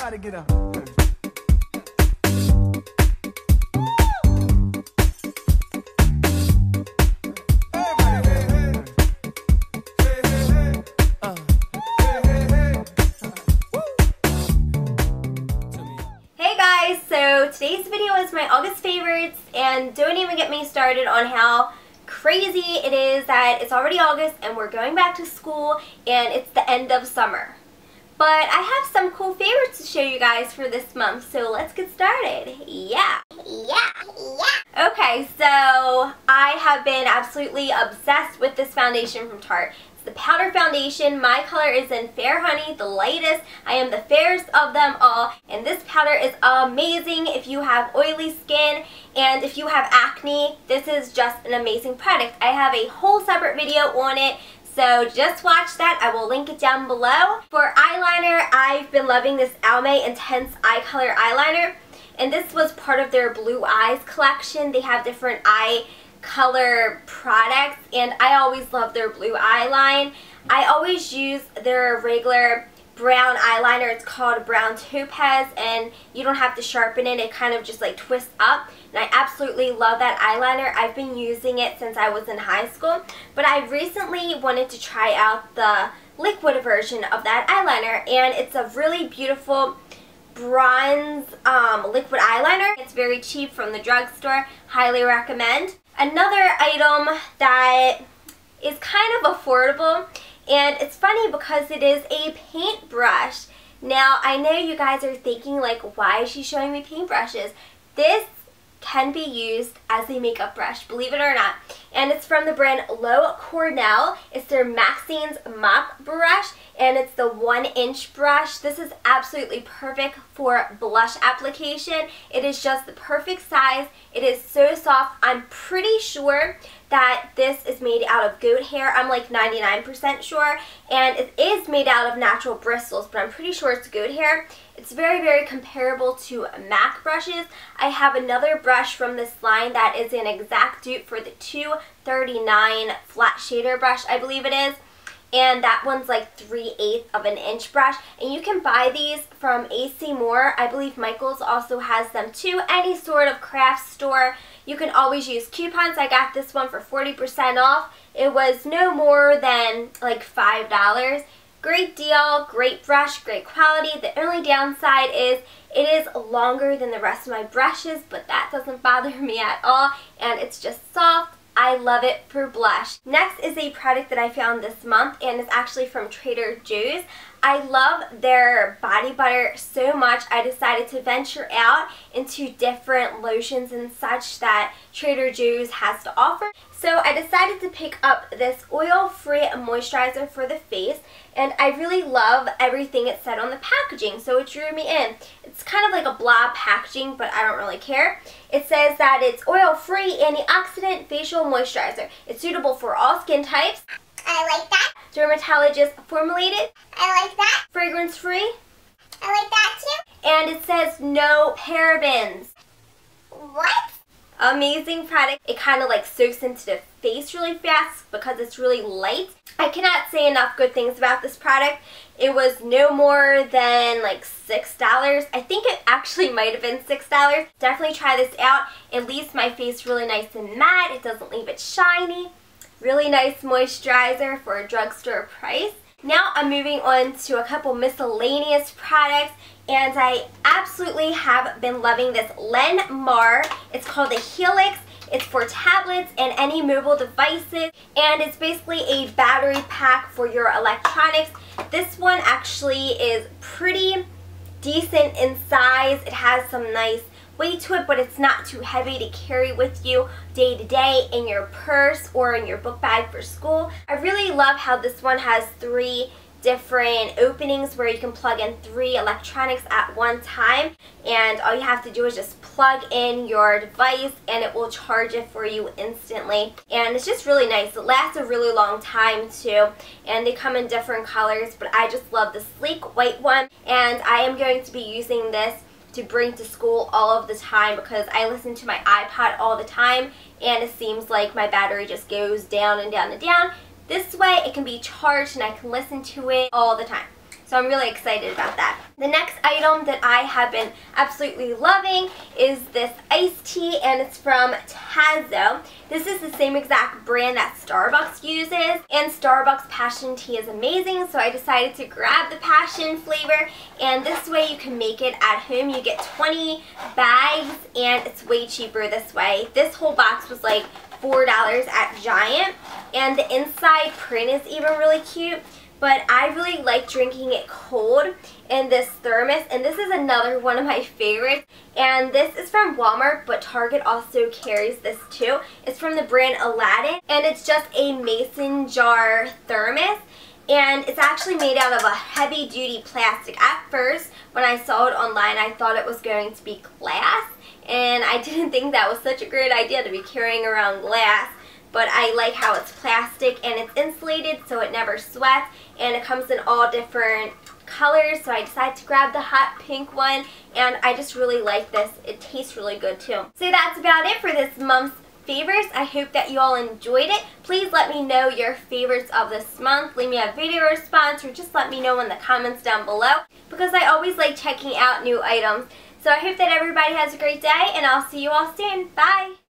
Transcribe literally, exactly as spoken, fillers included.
Everybody get up. So today's video is my August favorites, and don't even get me started on how crazy it is that it's already August and we're going back to school and it's the end of summer. But I have some cool favorites to show you guys for this month, so let's get started. Yeah. Yeah. Yeah. Okay, so I have been absolutely obsessed with this foundation from Tarte. The powder foundation. My color is in Fair Honey, the lightest. I am the fairest of them all, and this powder is amazing if you have oily skin and if you have acne. This is just an amazing product. I have a whole separate video on it, so just watch that. I will link it down below. For eyeliner, I've been loving this Almay Intense Eye Color eyeliner, and this was part of their Blue Eyes collection. They have different eye color products, and I always love their blue eye line. I always use their regular brown eyeliner. It's called Brown Topaz, and you don't have to sharpen it. It kind of just like twists up, and I absolutely love that eyeliner. I've been using it since I was in high school, but I recently wanted to try out the liquid version of that eyeliner, and it's a really beautiful bronze um, liquid eyeliner. It's very cheap from the drugstore. Highly recommend. Another item that is kind of affordable, and it's funny because it is a paintbrush. Now, I know you guys are thinking, like, why is she showing me paintbrushes? This can be used as a makeup brush, believe it or not. And it's from the brand Low Cornell. It's their Maxine's Mop Brush, and it's the one inch brush. This is absolutely perfect for blush application. It is just the perfect size. It is so soft. I'm pretty sure that this is made out of goat hair. I'm like ninety-nine percent sure. And it is made out of natural bristles, but I'm pretty sure it's goat hair. It's very, very comparable to MAC brushes. I have another brush from this line that is an exact dupe for the two thirty-nine flat shader brush, I believe it is. And that one's like three eighths of an inch brush. And you can buy these from A C Moore. I believe Michaels also has them too. Any sort of craft store. You can always use coupons. I got this one for forty percent off. It was no more than like five dollars. Great deal, great brush, great quality. The only downside is it is longer than the rest of my brushes, but that doesn't bother me at all, and it's just soft. I love it for blush. Next is a product that I found this month, and it's actually from Trader Joe's. I love their body butter so much, I decided to venture out into different lotions and such that Trader Joe's has to offer. So I decided to pick up this oil-free moisturizer for the face, and I really love everything it said on the packaging, so it drew me in. It's kind of like a blah packaging, but I don't really care. It says that it's oil-free antioxidant facial moisturizer. It's suitable for all skin types. I like that. Dermatologist formulated. I like that. Fragrance free. I like that too. And it says no parabens. What? Amazing product. It kind of like soaks into the face really fast because it's really light. I cannot say enough good things about this product. It was no more than like six dollars. I think it actually might have been six dollars. Definitely try this out. It leaves my face really nice and matte. It doesn't leave it shiny. Really nice moisturizer for a drugstore price. Now I'm moving on to a couple miscellaneous products, and I absolutely have been loving this Lenmar. It's called the Helix. It's for tablets and any mobile devices, and it's basically a battery pack for your electronics. This one actually is pretty decent in size. It has some nice weight to it, but it's not too heavy to carry with you day to day in your purse or in your book bag for school. I really love how this one has three different openings where you can plug in three electronics at one time, and all you have to do is just plug in your device and it will charge it for you instantly. And it's just really nice. It lasts a really long time too, and they come in different colors, but I just love the sleek white one, and I am going to be using this to bring to school all of the time because I listen to my iPod all the time, and it seems like my battery just goes down and down and down. This way it can be charged and I can listen to it all the time. So I'm really excited about that. The next item that I have been absolutely loving is this iced tea, and it's from Tazo. This is the same exact brand that Starbucks uses, and Starbucks passion tea is amazing, so I decided to grab the passion flavor, and this way you can make it at home. You get twenty bags, and it's way cheaper this way. This whole box was like four dollars at Giant, and the inside print is even really cute. But I really like drinking it cold in this thermos, and this is another one of my favorites. And this is from Walmart, but Target also carries this too. It's from the brand Aladdin, and it's just a mason jar thermos. And it's actually made out of a heavy-duty plastic. At first, when I saw it online, I thought it was going to be glass, and I didn't think that was such a great idea to be carrying around glass. But I like how it's plastic and it's insulated so it never sweats, and it comes in all different colors, so I decided to grab the hot pink one, and I just really like this. It tastes really good too. So that's about it for this month's favorites. I hope that you all enjoyed it. Please let me know your favorites of this month. Leave me a video response or just let me know in the comments down below, because I always like checking out new items. So I hope that everybody has a great day, and I'll see you all soon. Bye!